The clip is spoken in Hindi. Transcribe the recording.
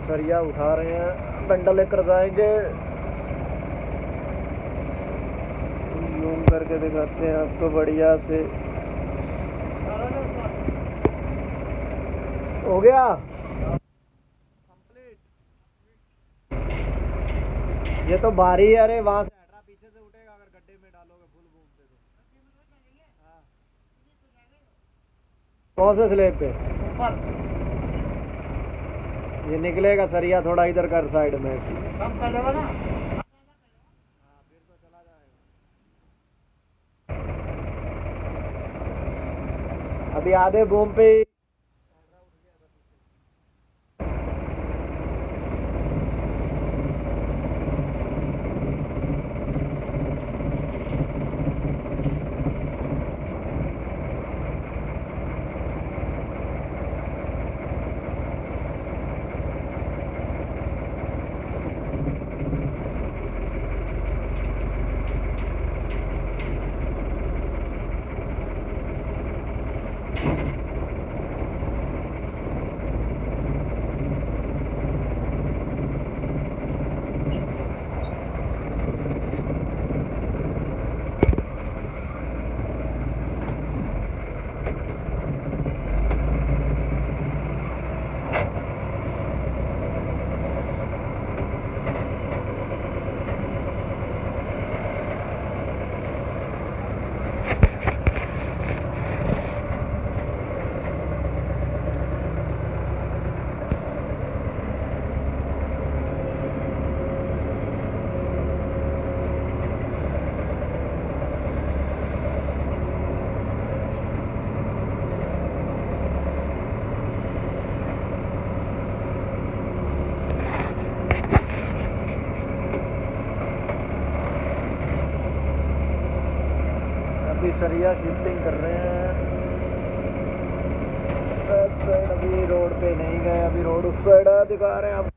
सरिया उठा रहे हैं, बंडल लेकर जाएंगे। जूम करके दिखाते हैं आपको बढ़िया से। हो गया ये तो भारी है। अरे वहां से हटरा, पीछे से उठेगा अगर गड्ढे में डालोगे फुल बूम पे तो। हाँ। कौन से स्लेब पे? ऊपर। ये निकलेगा सरिया थोड़ा इधर कर साइड में। कम कर देगा ना। हाँ फिर तो चला जाएगा। अभी आधे बूम पे ही सरिया शिफ्टिंग कर रहे हैं। अभी रोड पे नहीं गए, अभी रोड उस साइड दिखा रहे हैं आप।